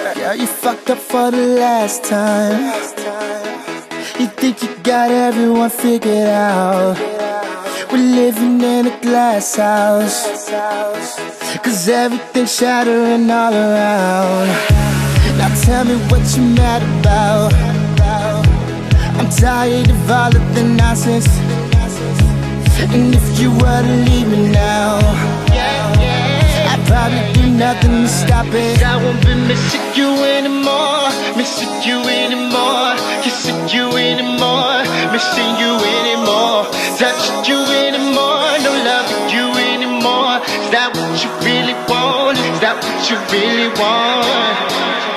Yeah, you fucked up for the last time. You think you got everyone figured out. We're living in a glass house, 'cause everything's shattering all around. Now tell me what you're mad about. I'm tired of all of the nonsense. And if you were to leave me now, I'd probably do nothing to stop it. I won't be missing you anymore, missing you anymore, kissing you anymore, missing you anymore, touching you anymore, no loving you anymore. Is that what you really want? Is that what you really want?